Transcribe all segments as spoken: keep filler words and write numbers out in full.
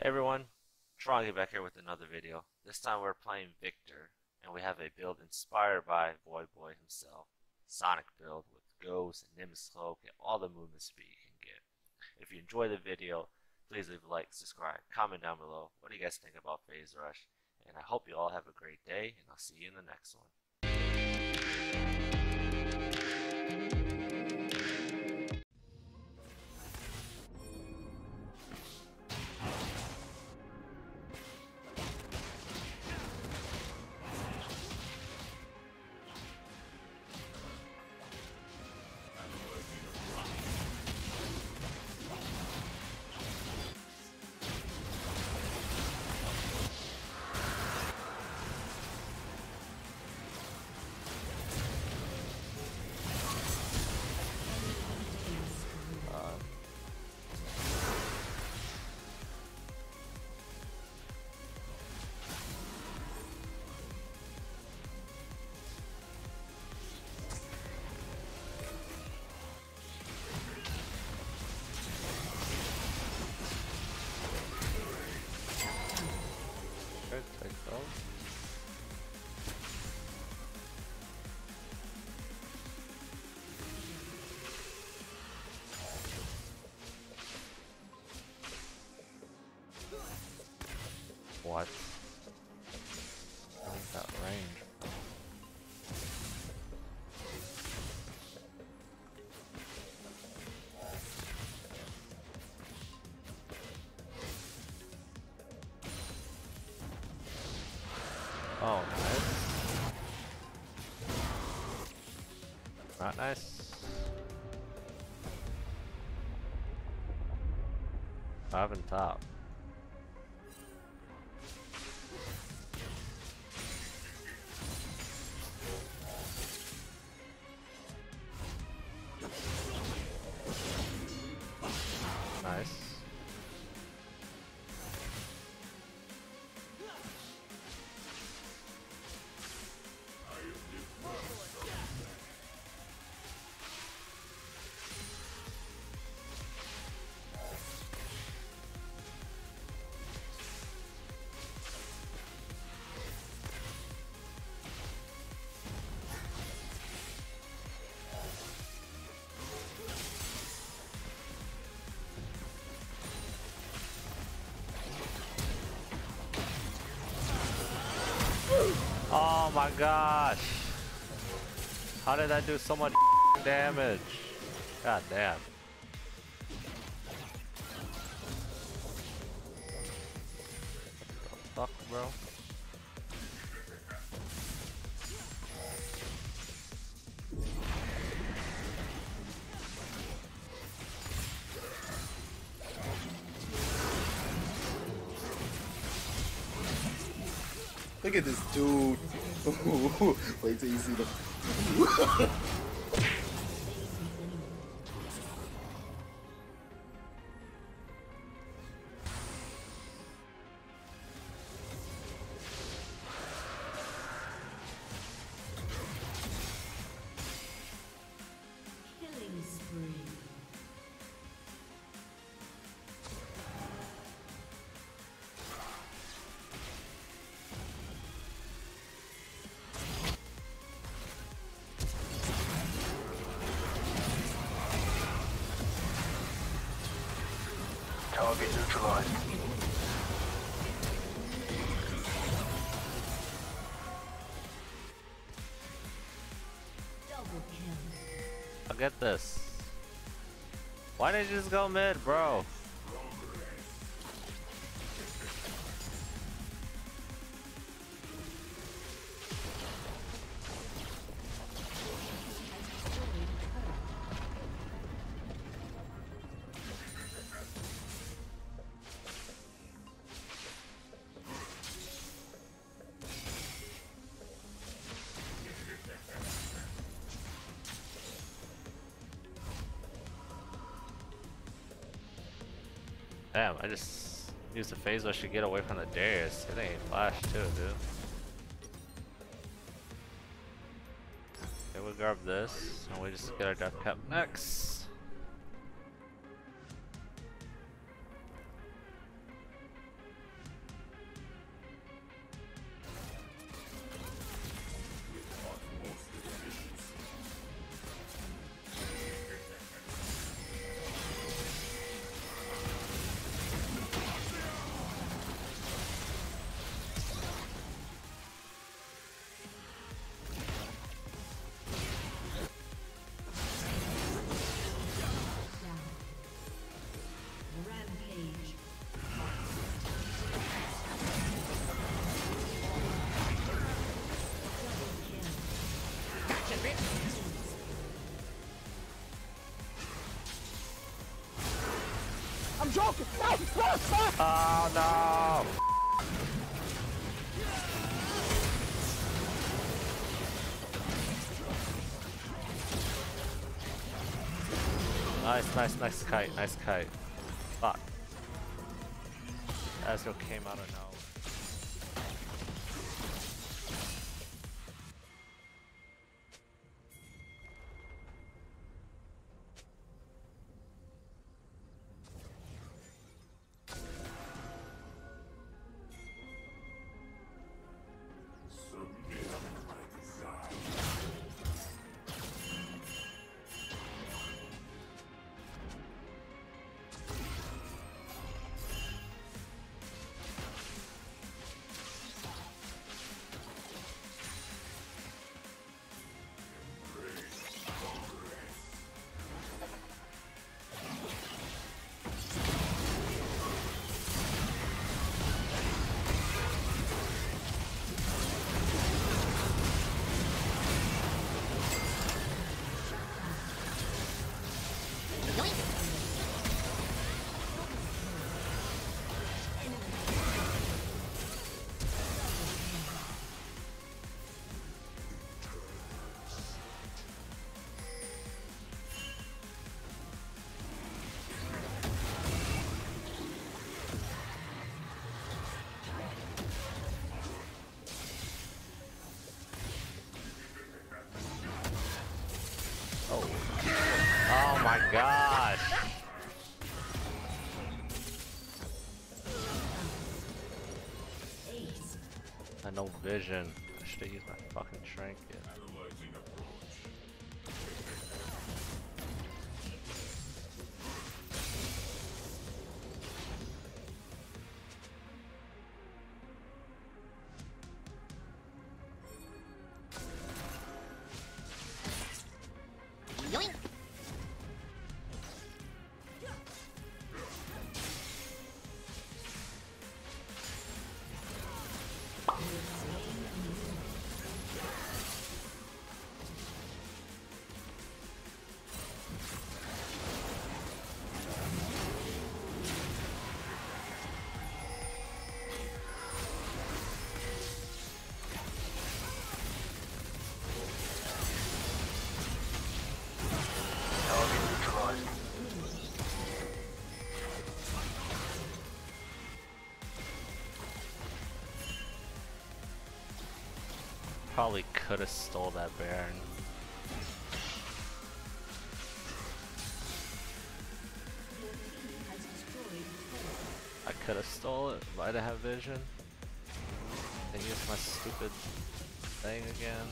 Hey everyone, Chorongie back here with another video. This time we're playing Viktor, and we have a build inspired by Boy Boy himself. Sonic build with Ghost and Nimbus Cloak and all the movement speed you can get. If you enjoy the video, please leave a like, subscribe, comment down below. What do you guys think about Phase Rush? And I hope you all have a great day, and I'll see you in the next one. Good, take those. What? How's that range? Oh, nice. Not nice. Five and top. Nice. Oh my gosh! How did I do so much damage? God damn. What the fuck, bro? Look at this dude. Wait till you see the. Killing spree. Target neutralized. Double kill. I'll get this. Why didn't you just go mid, bro? Damn, I just used the phase rush to get away from the Darius. It ain't flash too, dude. Okay, we'll grab this, and we just get our death cap next. joking! No! No! Stop! Oh no! Nice, nice, nice kite, nice kite. Fuck. Asgo came out of nowhere. Oh my gosh! I had no vision. I should have used my fucking trinket. Probably could have stole that Baron. I could have stole it if I didn't have vision. And use my stupid thing again.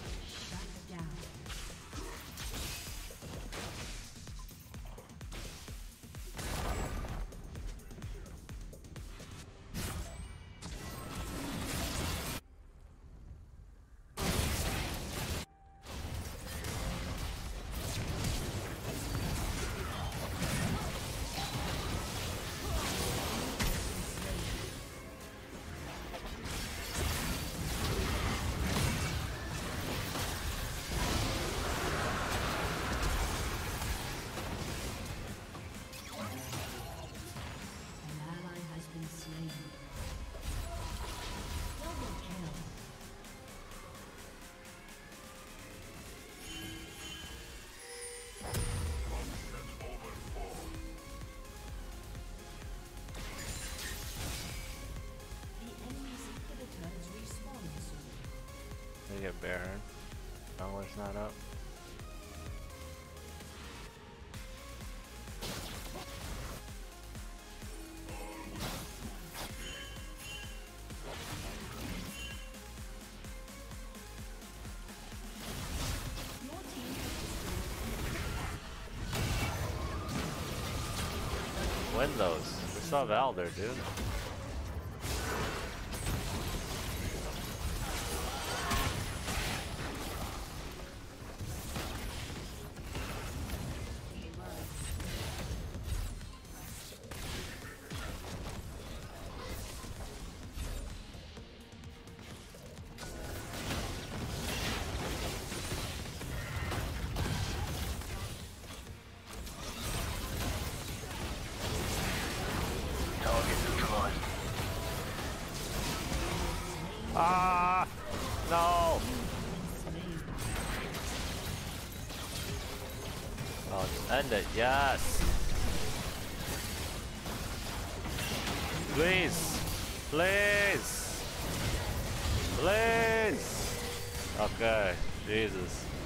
They get Baron. Jungler's not up. Win those. We saw Val there, dude. Ah! No! Oh, just end it. Yes! Please! Please! Please! Okay, Jesus.